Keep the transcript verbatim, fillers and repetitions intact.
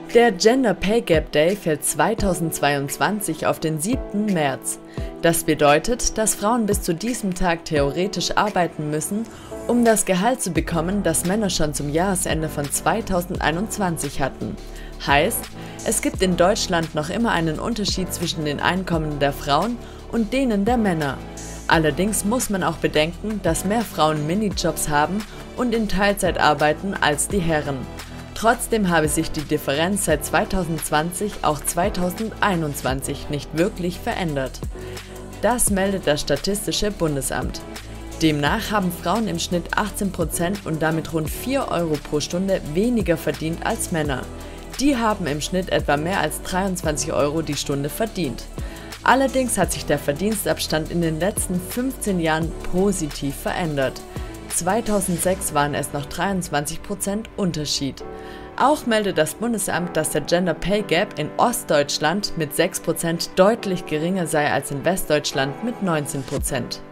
Der Gender Pay Gap Day fällt zweitausendzweiundzwanzig auf den siebten März. Das bedeutet, dass Frauen bis zu diesem Tag theoretisch arbeiten müssen, um das Gehalt zu bekommen, das Männer schon zum Jahresende von zweitausendeinundzwanzig hatten. Heißt, es gibt in Deutschland noch immer einen Unterschied zwischen den Einkommen der Frauen und denen der Männer. Allerdings muss man auch bedenken, dass mehr Frauen Minijobs haben und in Teilzeit arbeiten als die Herren. Trotzdem habe sich die Differenz seit zweitausendzwanzig auch zweitausendeinundzwanzig nicht wirklich verändert. Das meldet das Statistische Bundesamt. Demnach haben Frauen im Schnitt achtzehn Prozent und damit rund vier Euro pro Stunde weniger verdient als Männer. Die haben im Schnitt etwa mehr als dreiundzwanzig Euro die Stunde verdient. Allerdings hat sich der Verdienstabstand in den letzten fünfzehn Jahren positiv verändert. zweitausendsechs waren es noch dreiundzwanzig Prozent Unterschied. Auch meldet das Bundesamt, dass der Gender Pay Gap in Ostdeutschland mit sechs Prozent deutlich geringer sei als in Westdeutschland mit neunzehn Prozent.